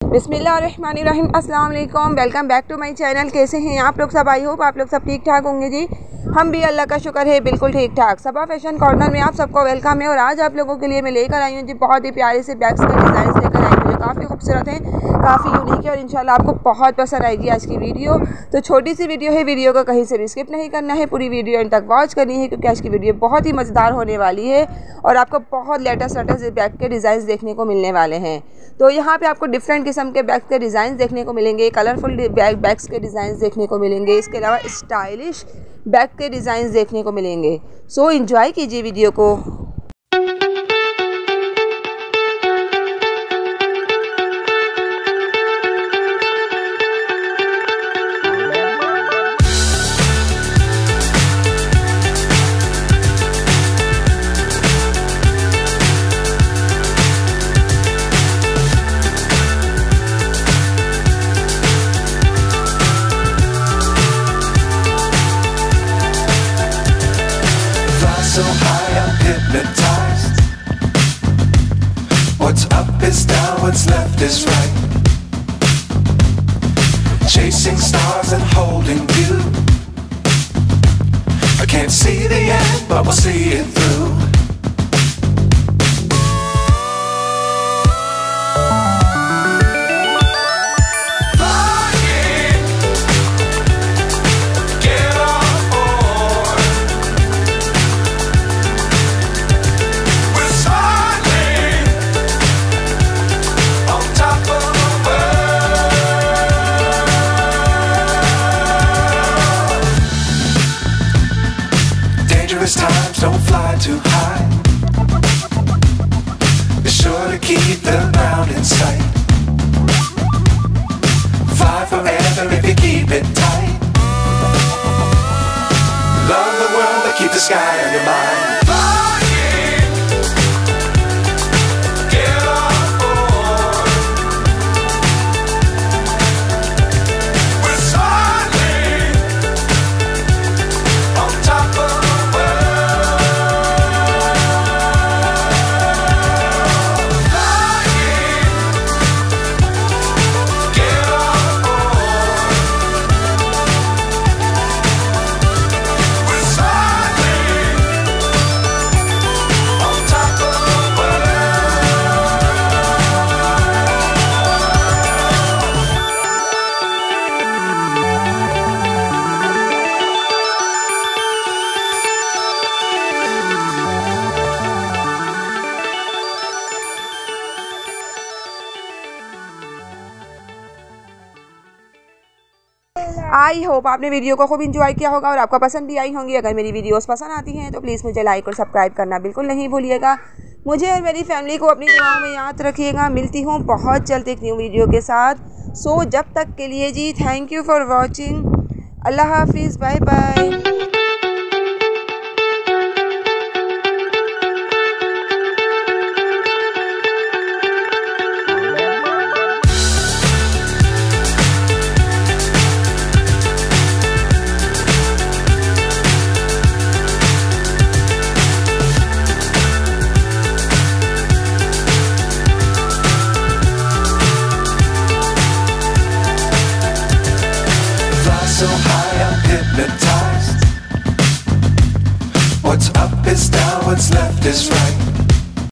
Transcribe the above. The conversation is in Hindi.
बिस्मिल्लाहिर्रहमानिर्रहीम, अस्सलाम वालेकुम। Welcome back to my channel. कैसे हैं आप लोग सब? आई होप आप लोग सब ठीक ठाक होंगे जी। हम भी अल्लाह का शुक्र है बिल्कुल ठीक ठाक। सबा फैशन कॉर्नर में आप सबको वेलकम है। और आज आप लोगों के लिए मैं लेकर आई हूँ जी बहुत ही प्यारे से बैग्स के डिज़ाइन लेकर आई हूँ जो काफ़ी खूबसूरत हैं, काफ़ी यूनिक है और इंशाल्लाह आपको बहुत पसंद आएगी आज की वीडियो। तो छोटी सी वीडियो है, वीडियो को कहीं से भी स्किप नहीं करना है, पूरी वीडियो एंड तक वॉच करनी है क्योंकि आज की वीडियो बहुत ही मज़ेदार होने वाली है और आपको बहुत लेटेस्ट बैग के डिज़ाइन देखने को मिलने वाले हैं। तो यहाँ पे आपको डिफरेंट किस्म के बैग के डिज़ाइन देखने को मिलेंगे, कलरफुल बैग्स के डिज़ाइन देखने को मिलेंगे, इसके अलावा स्टाइलिश बैग के डिज़ाइन देखने को मिलेंगे। सो एंजॉय कीजिए वीडियो को। So high, I'm hypnotized. What's up is down, what's left is right. Chasing stars and holding you. I can't see the end, but we'll see it through. Times don't fly too high. Be sure to keep the ground in sight. Fly forever if you keep it tight. Love the world but keep the sky on your mind. I hope आपने वीडियो को खूब इंजॉय किया होगा और आपको पसंद भी आई होंगी। अगर मेरी वीडियोस पसंद आती हैं तो प्लीज़ मुझे लाइक और सब्सक्राइब करना बिल्कुल नहीं भूलिएगा। मुझे और मेरी फैमिली को अपनी दुआओं में याद रखिएगा। मिलती हूँ बहुत जल्द एक न्यू वीडियो के साथ। सो जब तक के लिए जी थैंक यू फॉर वॉचिंग। अल्लाह हाफिज़, bye bye. So high, I'm hypnotized. What's up is down, what's left is right.